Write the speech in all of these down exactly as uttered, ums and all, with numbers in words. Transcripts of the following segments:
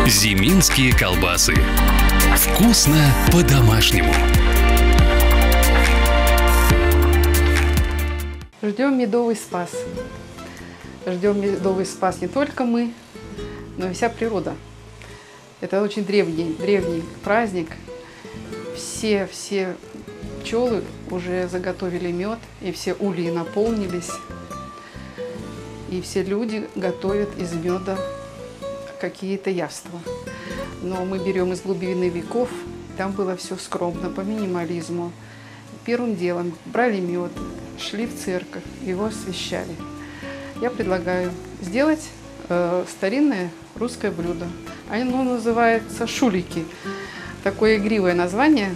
Зиминские колбасы. Вкусно по-домашнему. Ждем медовый спас. Ждем медовый спас не только мы, но и вся природа. Это очень древний, древний праздник. Все, все пчелы уже заготовили мед, и все ульи наполнились. И все люди готовят из меда какие-то явства. Но мы берем из глубины веков, там было все скромно, по минимализму. Первым делом брали мед, шли в церковь, его освящали. Я предлагаю сделать э, старинное русское блюдо. Оно называется шулики. Такое игривое название.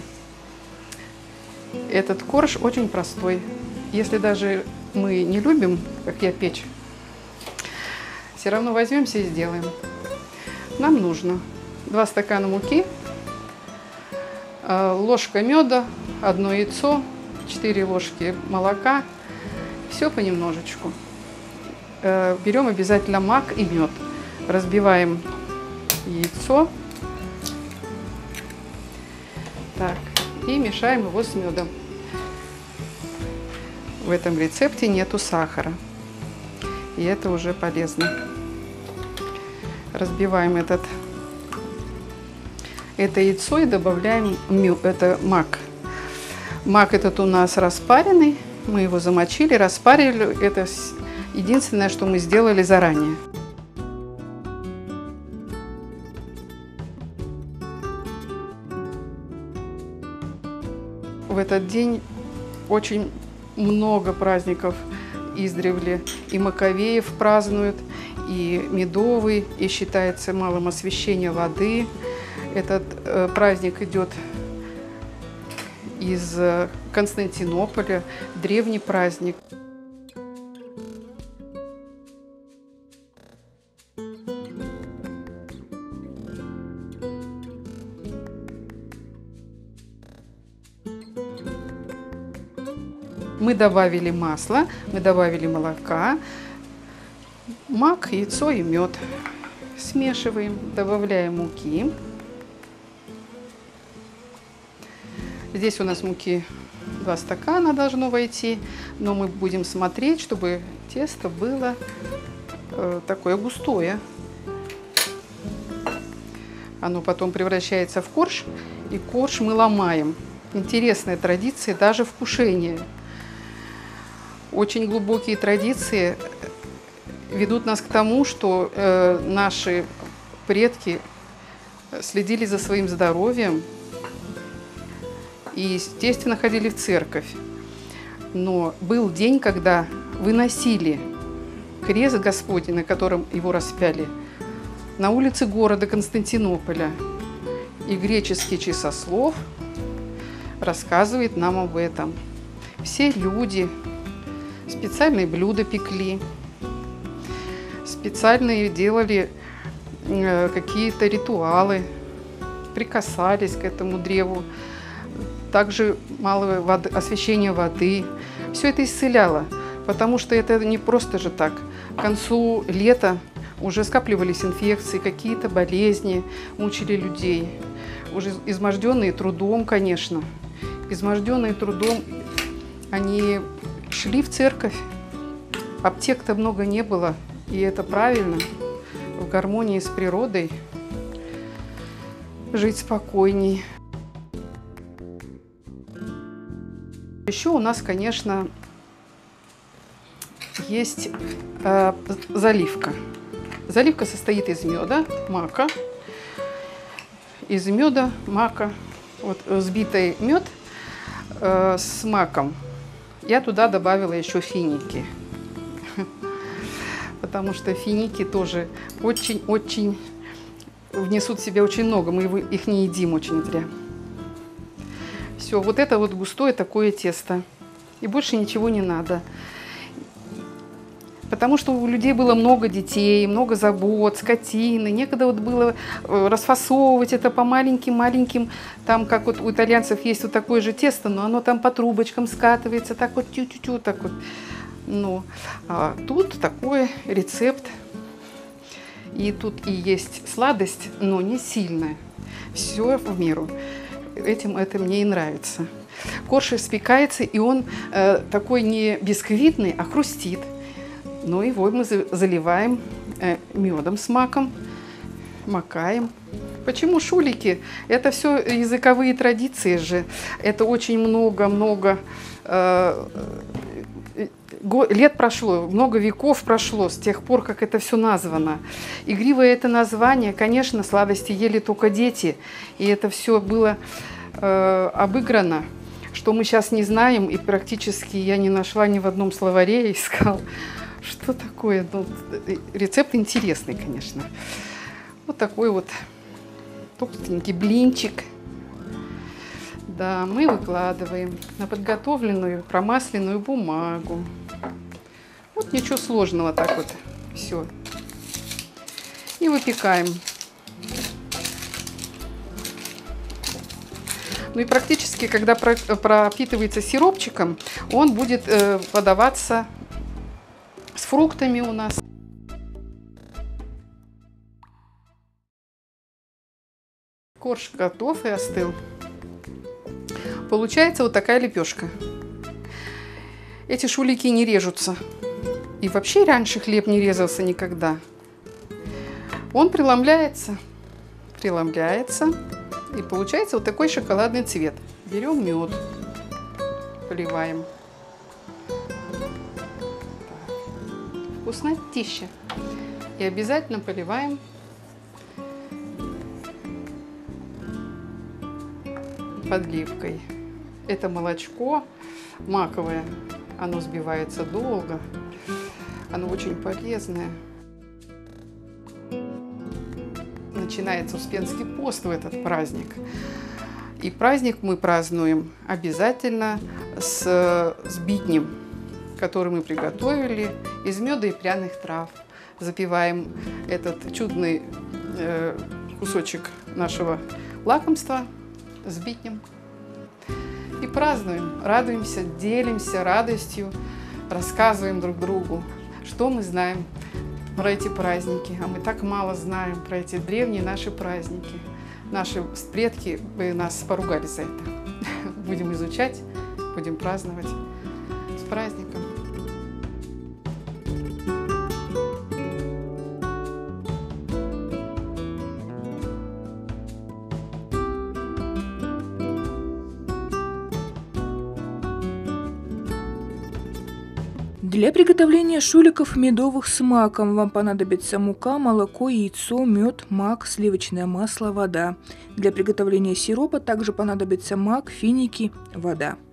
Этот корж очень простой. Если даже мы не любим, как я, печь, все равно возьмемся и сделаем. Нам нужно два стакана муки, ложка меда, одно яйцо, четыре ложки молока. Все понемножечку. Берем обязательно мак и мед. Разбиваем яйцо. Так, и мешаем его с медом. В этом рецепте нету сахара. И это уже полезно. Разбиваем этот, это яйцо и добавляем мед, это мак. Мак этот у нас распаренный. Мы его замочили, распарили. Это единственное, что мы сделали заранее. В этот день очень много праздников издревле. И Маковеев празднуют, и Медовый, и считается малым освящение воды. Этот э, праздник идет из Константинополя, древний праздник. Мы добавили масло, мы добавили молока, мак, яйцо и мед. Смешиваем, добавляем муки. Здесь у нас муки два стакана должно войти, но мы будем смотреть, чтобы тесто было э, такое густое. Оно потом превращается в корж, и корж мы ломаем. Интересная традиция даже в кушении. Очень глубокие традиции ведут нас к тому, что э, наши предки следили за своим здоровьем и, естественно, ходили в церковь. Но был день, когда выносили крест Господень, на котором его распяли, на улице города Константинополя. И греческий часослов рассказывает нам об этом. Все люди специальные блюда пекли, специальные делали э, какие-то ритуалы, прикасались к этому древу. Также малое воды, освящение воды. Все это исцеляло, потому что это не просто же так. К концу лета уже скапливались инфекции, какие-то болезни, мучили людей. Уже изможденные трудом, конечно. Изможденные трудом, они шли в церковь. Аптек-то много не было, и это правильно. В гармонии с природой жить спокойней. Еще у нас, конечно, есть э, заливка. Заливка состоит из меда, мака, из меда, мака, вот взбитый мед э, с маком. Я туда добавила еще финики, потому что финики тоже очень-очень внесут в себя очень много, мы их не едим очень зря. Все, вот это вот густое такое тесто, и больше ничего не надо. Потому что у людей было много детей, много забот, скотины, некогда вот было расфасовывать это по маленьким-маленьким, там как вот у итальянцев есть вот такое же тесто, но оно там по трубочкам скатывается, так вот тю-тю-тю, так вот. Ну, а тут такой рецепт И тут и есть сладость, но не сильная. Все в меру. Этим это мне и нравится. Корж испекается, и он э, такой не бисквитный, а хрустит. Ну, его мы заливаем э, медом с маком, макаем. Почему шулики? Это все языковые традиции же. Это очень много-много э, лет прошло, много веков прошло с тех пор, как это все названо. Игривое это название, конечно, сладости ели только дети. И это все было э, обыграно, что мы сейчас не знаем. И практически я не нашла ни в одном словаре, искал, что такое. Ну, рецепт интересный, конечно. Вот такой вот толстенький блинчик. Да, мы выкладываем на подготовленную промасленную бумагу. Вот ничего сложного, так вот все. И выпекаем. Ну и практически, когда пропитывается сиропчиком, он будет э, подаваться с фруктами у нас. Корж готов и остыл. Получается вот такая лепешка. Эти шулики не режутся. И вообще раньше хлеб не резался никогда. Он преломляется, преломляется, и получается вот такой шоколадный цвет. Берем мед, поливаем. Вкуснотища. И обязательно поливаем подливкой. Это молочко маковое, оно взбивается долго, оно очень полезное. Начинается Успенский пост в этот праздник. И праздник мы празднуем обязательно с сбитнем, который мы приготовили из меда и пряных трав. Запиваем этот чудный э, кусочек нашего лакомства сбитнем. И празднуем, радуемся, делимся радостью, рассказываем друг другу, что мы знаем про эти праздники. А мы так мало знаем про эти древние наши праздники. Наши предки бы нас поругали за это. Будем изучать, будем праздновать. С праздником! Для приготовления шуликов медовых с маком вам понадобится мука, молоко, яйцо, мед, мак, сливочное масло, вода. Для приготовления сиропа также понадобится мак, финики, вода.